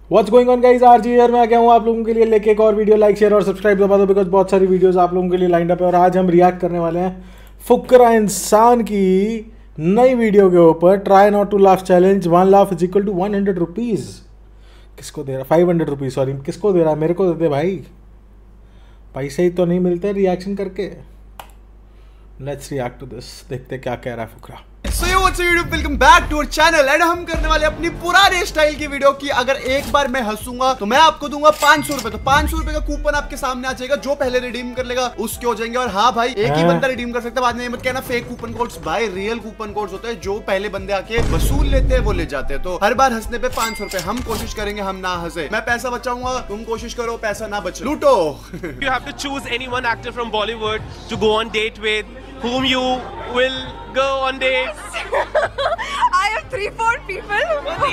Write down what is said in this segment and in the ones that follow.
What's going on guys, RG here. मैं आ गया हूँ आप लोगों के लिए लेके एक और वीडियो। लाइक शेयर और सब्सक्राइब दबा दो बिकॉज बहुत सारी वीडियोस आप लोगों के लिए लाइंड अप है। और आज हम रिएक्ट करने वाले हैं फुकरा इंसान की नई वीडियो के ऊपर। Try not to laugh challenge, 1 laugh is equal to 100 rupees. किसको दे रहा? 500 रुपीज़, सॉरी। किसको दे रहा है? मेरे को दे दे भाई, पैसे ही तो नहीं मिलते रिएक्शन करके। लेट्स रिएक्ट टू दिस, देखते क्या कह रहा है फुकरा। So yo, what's up YouTube? Welcome back to our channel and हम करने वाले अपनी पुराने स्टाइल की वीडियो की अगर एक बार मैं हंसूंगा तो मैं आपको दूंगा 500 रुपए। तो 500 रुपए का कूपन आपके सामने आ जाएगा। जो पहले रिडीम कर लेगा उसके हो जाएंगे। और हाँ भाई, एक ही बंदा रिडीम कर सकता है। बाद में मत कहना फेक कूपन कोड्स, भाई रियल कूपन कोड्स होते हैं जो पहले बंदे आके वसूल लेते हैं, वो ले जाते हैं। तो हर बार हंसने पे 500 रुपए। हम कोशिश करेंगे हम ना हंसे। मैं पैसा बचाऊंगा, तुम कोशिश करो पैसा ना बचे। लूटो। You have to choose any one actor from Bollywood to go on date with, whom you will go on dates. I have 3-4 people.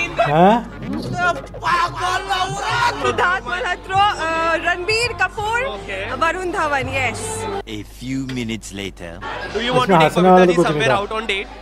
Siddharth Malhotra, Ranbir Kapoor, Varun Dhawan. Yes. A few minutes later. Do you want to take Babita ji somewhere out on date?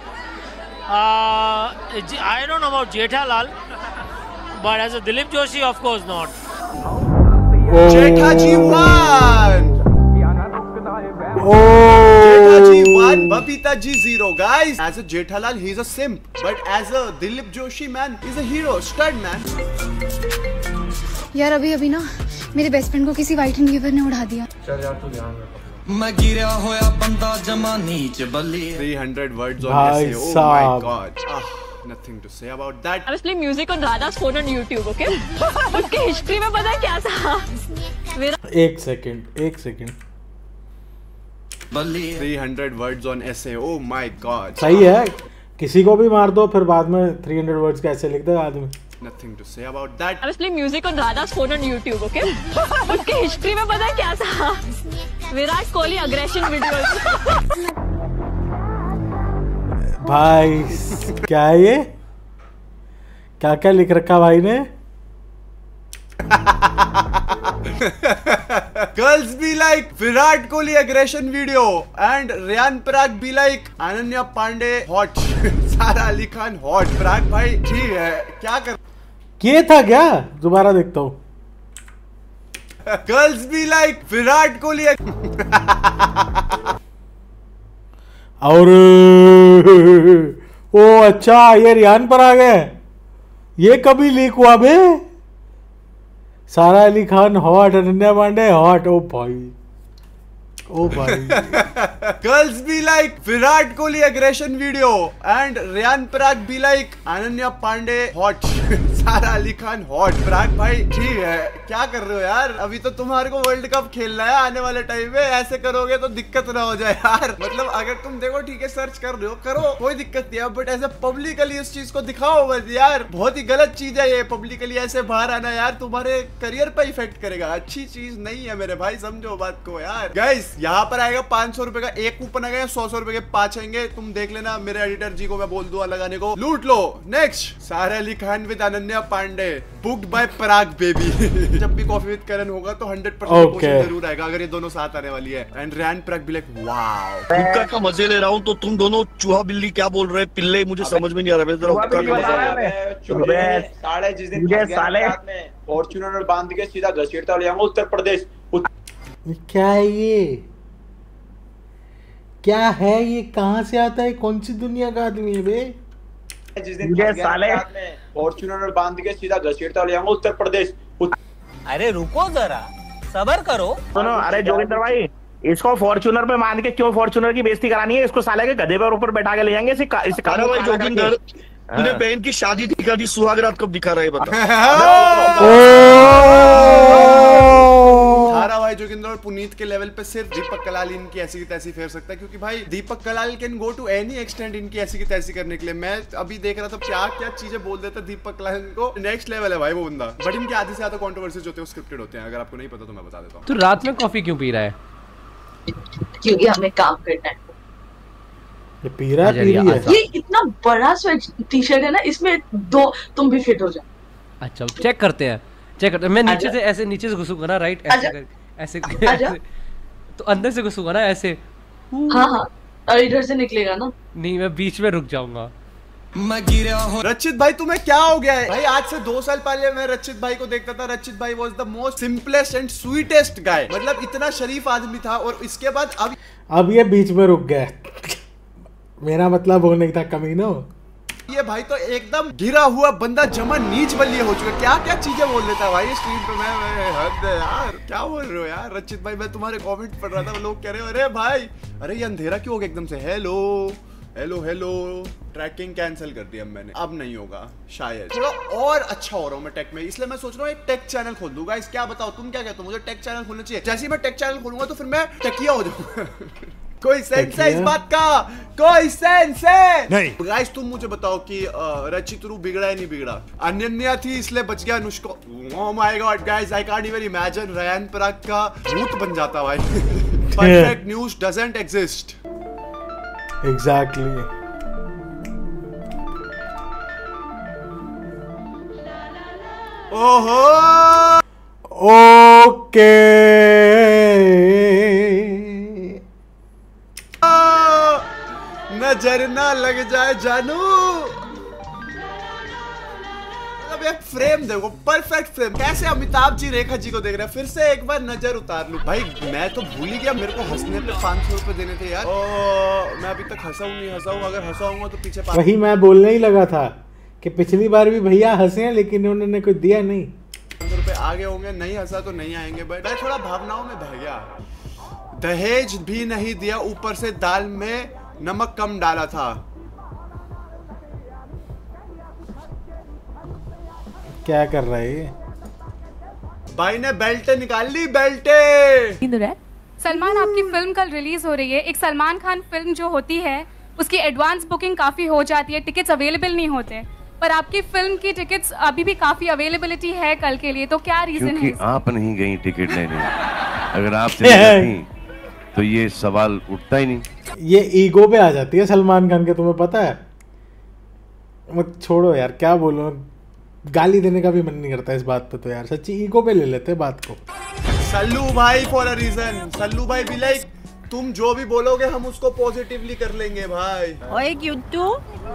I don't know about Jethalal, but as a Dilip Joshi, of course not. Jetha ji won. Oh. Jetha ji 1, Babita ji 0. Guys, as a Jethalal, he's a simp. But as a Dilip Joshi man, he's a hero, stud man. यार अभी ना मेरे best friend को किसी white and giver ने उड़ा दिया। चल यार तू ध्यान रख। मैं गिरा होया बंदा जमा नीच बल्ली। 300 words on essay. Oh my god. Nothing to say about that. I was playing music on Radha's phone on YouTube, okay? उसकी हिस्ट्री में पता है क्या था? एक second 300 words on essay. Oh my god. सही है, किसी को भी मार दो फिर बाद में 300 वर्ड्स कैसे लिख दे आदमी। Nothing to say about that. I was playing music on Radha's phone on YouTube, okay? उसकी हिस्ट्री में पता है क्या था? Virat Kohli aggression videos. भाई क्या है ये? क्या क्या लिख रखा भाई ने? Girls be like Virat Kohli aggression video and Ryan Parag be like Ananya Pandey hot. सारा अली खान hot. Parag भाई ठीक है, क्या कर? ये था क्या? दोबारा देखता हूँ। Girls be like Virat Kohli. और ओ अच्छा, ये रियान पर आ गए। ये कभी लीक हुआ बे? Sara Ali Khan hot, Ananya Pandey hot. ओ भाई Girls be like Virat Kohli aggression video and Ryan Parag be like Ananya Pandey hot. सारा अली खान hot. Parag भाई ठीक है, क्या कर रहे हो यार? अभी तो तुम्हारे को वर्ल्ड कप खेलना है आने वाले टाइम में। ऐसे करोगे तो दिक्कत ना हो जाए यार। मतलब अगर तुम देखो ठीक है, सर्च कर रहे हो करो, कोई दिक्कत नहीं है, बट ऐसे पब्लिकली इस चीज को दिखाओ मत यार। बहुत ही गलत चीज है ये, पब्लिकली ऐसे बाहर आना यार। तुम्हारे करियर पे इफेक्ट करेगा, अच्छी चीज नहीं है मेरे भाई, समझो बात को यार। गाइस यहाँ पर आएगा 500 रुपए का एक कूपन आएगा, 100 रुपए के 5 आएंगे। तुम देख लेना, मेरे एडिटर जी को मैं बोल दूंगा लगाने को। लूट लो। Next, Sara Ali Khan with Ananya Pandey booked by Parag baby. जब भी कॉफी विद करण होगा तो 100% क्वेश्चन जरूर आएगा अगर ये दोनों साथ आने वाली है। एंड रैन पराग भी लाइक वाओ, हुक्का का मजे ले रहा हूँ तो तुम दोनों चूहा बिल्ली क्या बोल रहे हैं? पिल्ले मुझे समझ में नहीं आ रहा। जरा हुक्का का मजा। साले जिस दिन साले फॉर्च्यूनर बांध के सीधा घसीटता ले जाऊंगा उत्तर प्रदेश। क्या है ये? क्या है ये? कहाँ से आता है? कौन सी दुनिया का आदमी है बे? जिस दिन साले फॉर्च्यूनर बांध के सीधा घसीटता ले जाऊंगा उत्तर प्रदेश। अरे रुको जरा, सबर करो। सुनो, अरे जोगिंदर भाई, इसको फॉर्च्यूनर पे मान के क्यों फॉर्च्यूनर की बेइज्जती करानी है? इसको साले के गधे पर ऊपर बैठा के ले जाएंगे। भाई जोगिंदर, तूने बहन की शादी दिखा दी, सुहागरात कब दिखा रहा है बता। भाई जोगिंदर और पुनीत के लेवल पे सिर्फ दीपक कलाल इनकी ऐसी की तैसी फेर सकता है, क्योंकि भाई Deepak Kalal can go to any extent इनकी ऐसी की तैसी करने के लिए। मैं अभी देख रहा था क्या क्या चीजें बोल देता दीपक कलाल को, नेक्स्ट लेवल है भाई वो बंदा। बट इनके आधे से ज्यादा कंट्रोवर्सीज होते हैं स्क्रिप्टेड होते हैं। अगर आपको नहीं पता तो मैं बता देता हूँ। तू रात में कॉफी क्यों पी रहा है? क्योंकि हमें काम करना है। ये पी रहा है। ये इतना बड़ा स्वेट टी-शर्ट है ना, इसमें दो तुम भी फिट हो जाओ। अच्छा चेक करते हैं। मैं नीचे से ऐसे नीचे से घुसूंगा ना, राइट? ऐसे तो अंदर से घुसूंगा ना ऐसे। हाँ और इधर से निकलेगा ना। नहीं, मैं बीच में रुक जाऊंगा। मैं गिरा हो। रचित भाई तुम्हें क्या हो गया है भाई? आज से 2 साल पहले मैं रचित भाई को देखता था, रचित भाई was the most simplest and sweetest guy, मतलब इतना शरीफ आदमी था, और इसके बाद अब ये बीच में रुक गया। मेरा मतलब वो नहीं था कमीनो। ये भाई तो एकदम गिरा हुआ बंदा, जमा नीच बलिए हो चुका। क्या क्या चीजें बोल लेता है भाई स्क्रीन पे। मैं हद है यार, क्या बोल रहे हो यार रचित भाई? मैं तुम्हारे कमेंट पढ़ रहा था, लोग कह रहे हो अरे भाई, अरे ये अंधेरा क्यों हो गया एकदम से? Hello hello hello, tracking cancel कर दिया मैंने, अब नहीं होगा शायद। थोड़ा और अच्छा हो रहा हूँ मैं टेक में, इसलिए मैं सोच रहा हूँ एक टेक चैनल खोल दूंगा। इस क्या बताओ, तुम क्या कहते हो? मुझे टेक चैनल खोलना चाहिए। जैसे ही मैं टेक चैनल खोलूंगा तो फिर मैं टेकिया हो जाऊंगा। कोई सेंस है इस बात का? कोई सेंस है? नहीं। गाइस तुम मुझे बताओ कि रचित रू बिगड़ा है नहीं बिगड़ा? अनन्या थी इसलिए बच गया Anushka. Oh my god guys, I can't even imagine Ryan Parag का भूत बन जाता भाई। Perfect news doesn't exist. Exactly. ओहो ओके। नजर ना लग जाए जानू। अब एक फ्रेम देखो, परफेक्ट फ्रेम। कैसे अमिताभ जी रेखा जी को देख रहे हैं? फिर से एक बार नजर उतार लूं भाई। मैं तो भूल ही गया, मेरे को हंसने पे 500 रुपए देने थे यार। मैं अभी तक हंसा हूं नहीं हंसा हूं। अगर हंसा हूंगा तो पीछे वही मैं बोलने ही लगा था कि पिछली बार भी भैया हंसे हैं लेकिन उन्होंने कुछ दिया नहीं। 500 रुपए आगे होंगे, नहीं हंसा तो नहीं आएंगे। बट मैं थोड़ा भावनाओं में बह गया। दहेज भी नहीं दिया, ऊपर से दाल में नमक कम डाला था। क्या कर रहा है भाई? ने बेल्टे निकाल ली, बेल्टे। सलमान, आपकी फिल्म कल रिलीज हो रही है। एक सलमान खान फिल्म जो होती है उसकी एडवांस बुकिंग काफी हो जाती है, टिकट्स अवेलेबल नहीं होते, पर आपकी फिल्म की टिकट्स अभी भी काफी अवेलेबिलिटी है कल के लिए, तो क्या रीजन है? आप नहीं गई टिकट लेने। अगर आप चली जाती तो ये सवाल उठता ही नहीं। ये ईगो पे आ जाती है सलमान खान के, तुम्हें पता है? मत छोड़ो यार, क्या बोलूं, गाली देने का भी मन नहीं करता इस बात पे तो यार। सच्ची ईगो पे ले लेते बात को। सल्लू भाई फॉर अ रीजन, सल्लू भाई भी लाइक तुम जो भी बोलोगे हम उसको पॉजिटिवली कर लेंगे भाई। ओए क्यूटू,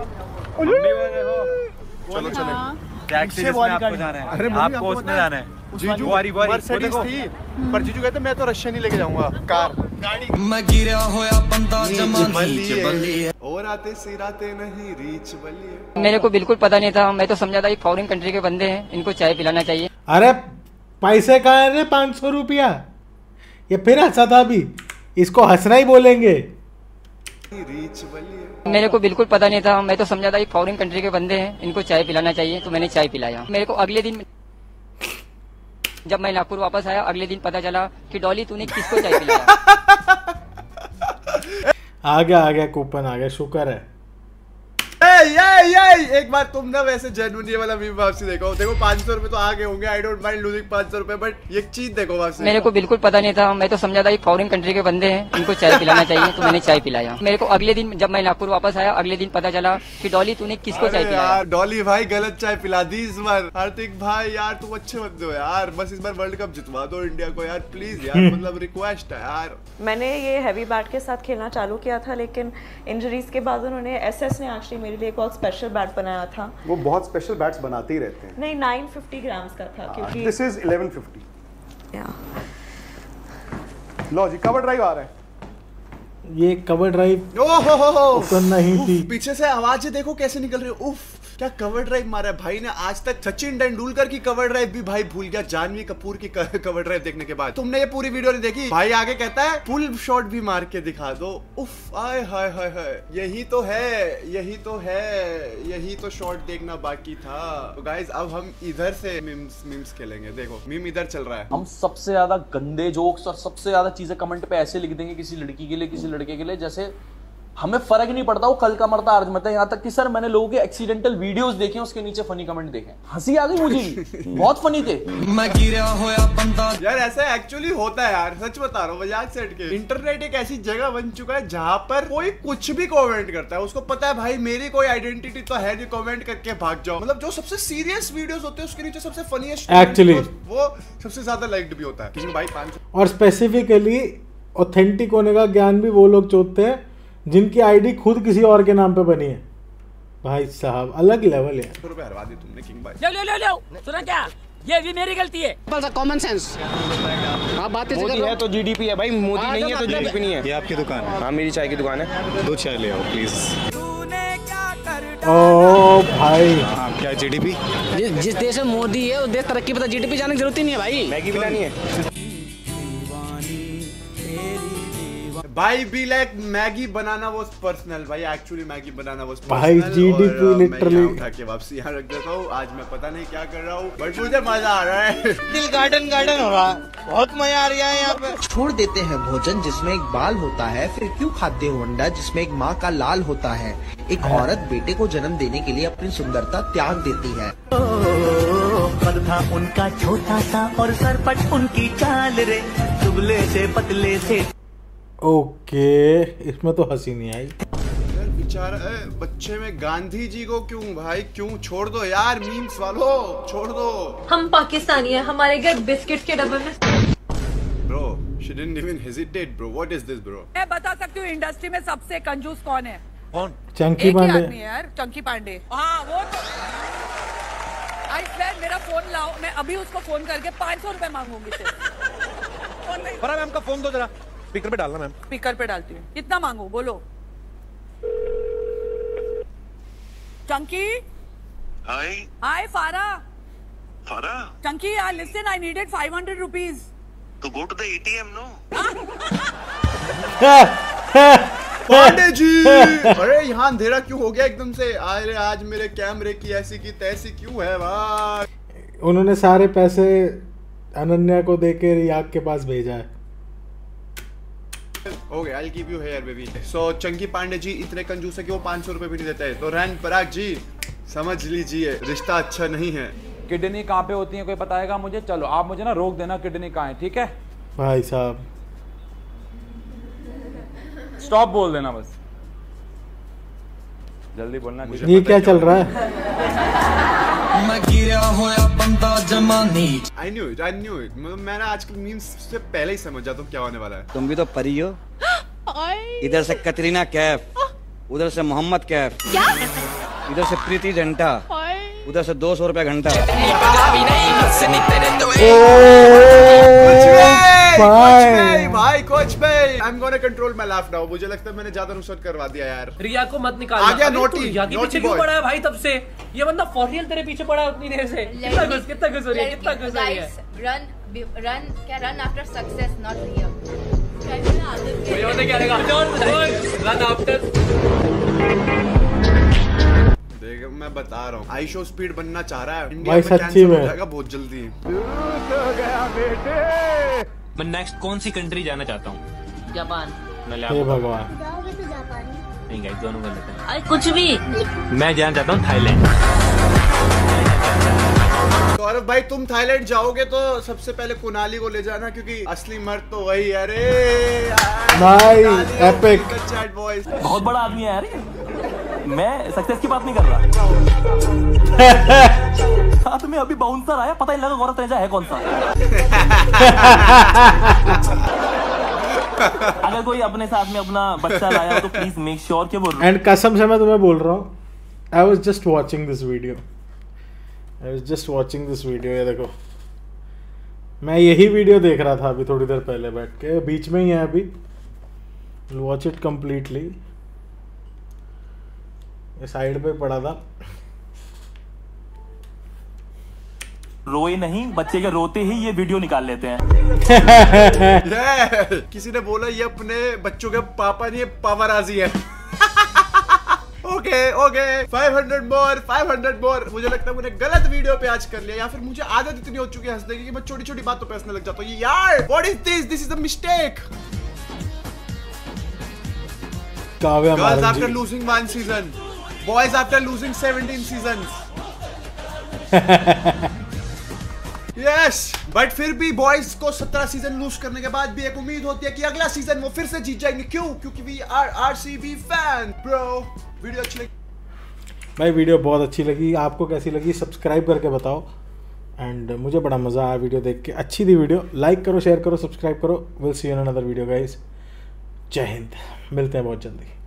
चलो चलो। टैक्सी जिसमें आपको जाना है, अरे आपको उसमें जाना है। जीजू मर्सिडीज थी, पर जीजू कहते मैं तो रशियन ही लेके जाऊंगा कार गाड़ी। मैं गिरा होया बंदा जमा नीच बल्ली और आते सिराते नहीं रीच बल्ली। मेरे को बिल्कुल पता नहीं था, मैं तो समझा था ये फॉरेन कंट्री के बंदे हैं, इनको चाय पिलाना चाहिए। अरे पैसे कहाँ है रे? 500 रुपया। ये फिर हंसा था अभी, इसको हंसना ही बोलेंगे। रीच बल्ली। मेरे को बिल्कुल पता नहीं था, मैं तो समझा था ये फॉरेन कंट्री के बंदे हैं, इनको चाय पिलाना चाहिए, तो मैंने चाय पिलाया। मेरे को अगले दिन जब मैं नागपुर वापस आया, अगले दिन पता चला कि डॉली तूने किसको चाय पिलाया। आ गया कूपन आ गया, शुक्र है। एक बार तुम ना वैसे जेन्युइन ये वाला मीम वापसी देखो 500 रुपए तो आ गए होंगे। आई डोंट माइंड लूजिंग 500 रुपए, बट ये चीज देखो वापसी। मेरे को बिल्कुल पता नहीं था, मैं तो समझा था ये फॉरेन कंट्री के बंदे हैं, इनको चाय पिलाना चाहिए, तो मैंने चाय पिलाया। मेरे को अगले दिन जब मैं नागपुर वापस आया, अगले दिन पता चला कि डॉली तूने किसको चाय पिलाया। डॉली भाई गलत चाय पिला दी इस बार। हार्दिक भाई यार तुम अच्छे बंदे हो यार, बस इस बार वर्ल्ड कप जितवा दो इंडिया को यार प्लीज यार, मतलब रिक्वेस्ट है यार। मैंने ये हैवी बैट के साथ खेलना चालू किया था, लेकिन इंजरीज के बाद उन्होंने एसएस ने एक्चुअली मेरे लिए एक स्पेशल बैट बनाया था। वो बहुत स्पेशल बैट्स बनाते ही रहते हैं। नहीं 950 ग्राम्स का था, क्योंकि दिस इज 1150। लो जी कवर ड्राइव आ रहा है। ये कवर ड्राइव तो नहीं थी। पीछे से आवाजें देखो कैसे निकल रही है। उफ क्या कवर ड्राइव मारा है भाई ने। आज तक सचिन तेंदुलकर की कवर ड्राइव भी भाई भूल गया, जानवी कपूर की कवर ड्राइव देखने के बाद। तुमने ये पूरी वीडियो नहीं देखी भाई? आगे कहता है फुल शॉट भी मार के दिखा दो। उफ आय हाय हाय हाय, यही तो है, यही तो है, यही तो शॉट देखना बाकी था। तो गाइज अब हम इधर से मीम्स खेलेंगे। देखो मीम इधर चल रहा है। हम सबसे ज्यादा गंदे जोक्स और सबसे ज्यादा चीजें कमेंट पे ऐसे लिख देंगे किसी लड़की के लिए, किसी लड़के के लिए, जैसे हमें फर्क नहीं पड़ता वो कल का मरता आज मरता है। यहाँ तक कि सर मैंने लोगों के एक्सीडेंटल वीडियोस देखे, उसके नीचे फनी कमेंट देखे, हंसी आ गई मुझे भी, बहुत फनी थे। मैं गिरा होया बंदा यार ऐसा एक्चुअली होता है यार, सच बता रहा हूँ मजाक से हट के। इंटरनेट एक ऐसी जगह बन चुका है जहाँ पर कोई कुछ भी कमेंट करता है, उसको पता है भाई मेरी कोई आइडेंटिटी तो है नहीं, कमेंट करके भाग जाओ। मतलब जो सबसे सीरियस वीडियोस होते हैं उसके नीचे सबसे फनीएस्ट एक्चुअली वो सबसे ज्यादा लाइक्ड भी होता है। किसी भाई 500 और स्पेसिफिकली ऑथेंटिक होने का ज्ञान भी वो लोग चोदते हैं जिनकी आईडी खुद किसी और के नाम पे बनी है। भाई साहब अलग लेवल है। ₹100 हरवा दी तुमने किंग भाई। लो सुना क्या, ये भी मेरी गलती है। Common sense. आप बातें मोदी है तो जीडीपी है भाई, मोदी नहीं है तो जीडीपी नहीं है। ये आपकी दुकान है? हाँ मेरी चाय की दुकान है। 2 चाय ले आओ प्लीज। ओ भाई क्या जीडीपी? जिस देश में मोदी है उस देश तरक्की पता, जीडीपी जाने की जरूरत ही नहीं है भाई। मैगी बनानी है भाई बी लाइक मैगी बनाना वो पर्सनल भाई, एक्चुअली मैगी बनाना वो भाई जीडीपी लिटरली उठा के वापस यहाँ रख देता हूँ। आज मैं पता नहीं क्या कर रहा हूँ बट मुझे मजा आ रहा है। दिल गार्डन गार्डन हो रहा, बहुत मजा आ रहा है यहाँ पे। छोड़ देते हैं भोजन जिसमें एक बाल होता है, फिर क्यों खाते हो अंडा जिसमें एक माँ का लाल होता है। एक औरत बेटे को जन्म देने के लिए अपनी सुंदरता त्याग देती है। पद था उनका छोटा सा और सरपट उनकी चाल रे, दुबले से पतले से। ओके इसमें तो हंसी नहीं आई यार बेचारा बच्चे में गांधी जी को क्यों भाई, क्यों? छोड़ दो यार मीम्स वालों, छोड़ दो। हम पाकिस्तानी है, हमारे घर बिस्किट के डब्बे में। Bro she didn't even hesitate bro, what is this bro? मैं बता सकती हूँ इंडस्ट्री में सबसे कंजूस कौन है। कौन? चंकी पांडे यार, चंकी पांडे। हाँ वो तो आई स्वेयर, मेरा फोन लाओ, मैं अभी उसको फोन करके 500 रुपए मांगूंगी सिर्फ। मैम का फोन दो जरा, स्पीकर पे डालना मैम। स्पीकर पे डालती हूँ। कितना मांगू बोलो। चंकी। हाय फारा। चंकी यार लिसन, आई नीडेड 500 रुपीज। तो go to the ATM no. Pandey ji अरे यहाँ अंधेरा क्यों हो गया एकदम से? अरे आज मेरे कैमरे की ऐसी की तैसी क्यों है भाई? उन्होंने सारे पैसे अनन्या को देके रियाक के पास भेजा है। Okay, I'll give you here baby. So Chunky Pandey ji इतने कंजूस है कि वो 500 रुपए भी नहीं देते हैं। तो रैन पराग जी समझ लीजिए रिश्ता अच्छा नहीं है। किडनी कहाँ पे होती है कोई बताएगा मुझे? चलो आप मुझे ना रोक देना किडनी कहाँ है, ठीक है भाई साहब? स्टॉप बोल देना बस, जल्दी बोलना। ये क्या चल रहा है? मैं गिरा होया बंदा जमानी। I knew it. मतलब मैंने आजकल मीम्स से पहले ही समझ जाता हूँ क्या होने वाला है। तुम भी तो परी हो। इधर से कतरीना कैफ, उधर से मोहम्मद कैफ, इधर से प्रीति झंटा, उधर से 200 रुपया घंटा। भाई कोच भाई I am gonna control my laugh now. मुझे लगता है मैंने ज्यादा नुकसान करवा दिया यार। रिया को मत निकाल। आ गया नोटी पीछे क्यों पड़ा है भाई तब से? ये बंदा फॉर रियल तेरे पीछे पड़ा उतनी देर से। कितना गुस्सा हो रही है, कितना गुस्सा हो रही है। Run after success not Riya. Run after. देख मैं बता रहा हूँ आईशो स्पीड बनना चाह रहा है भाई सच्ची में जाएगा बहुत जल्दी। मैं नेक्स्ट कौन सी कंट्री जाना चाहता हूँ? जापान। हे भगवान। नहीं गाइस दोनों कर लेते हैं। अरे कुछ भी। मैं जाना चाहता हूँ थाईलैंड। गौरव भाई तुम थाईलैंड जाओगे तो सबसे पहले कुनाली को ले जाना क्योंकि असली मर्द तो वही है। अरे भाई एपिक चैट बॉयज। बहुत बड़ा आदमी है यार, मैं सक्सेस की बात नहीं कर रहा। साथ में अभी बाउंसर आया, पता ही लगा गौरव तेजा है कौन सा। अगर कोई अपने साथ में अपना बच्चा लाया हो तो प्लीज मेक श्योर कि वो। एंड कसम से मैं तुम्हें बोल रहा हूँ, I was just watching this video. ये देखो मैं यही वीडियो देख रहा था अभी थोड़ी देर पहले बैठ के, बीच में ही है अभी। Watch it completely. ये साइड पे पड़ा था। रोए नहीं, बच्चे के रोते ही ये वीडियो निकाल लेते हैं। किसी ने बोला ये अपने बच्चों के पापा नहीं पावराजी है। Okay 500 more. मुझे लगता है मैंने गलत वीडियो पे आज कर लिया, या फिर मुझे आदत इतनी हो चुकी है हंसने की कि मैं छोटी छोटी बातों पे हंसने लग जाता हूँ। यार what is this is a mistake. Girls after losing 1 season, boys after losing 17 seasons. Yes but फिर भी बॉयज को 17 सीजन लूज करने के बाद भी एक उम्मीद होती है कि अगला सीजन वो फिर से जीत जाएंगे। क्यों? क्योंकि we are RCB fan bro. Video अच्छी लगी भाई, वीडियो बहुत अच्छी लगी। आपको कैसी लगी सब्सक्राइब करके बताओ। एंड मुझे बड़ा मज़ा आया वीडियो देख के। अच्छी थी वीडियो, लाइक करो, शेयर करो, सब्सक्राइब करो। Will see you in another video guys. जय हिंद, मिलते हैं बहुत जल्दी।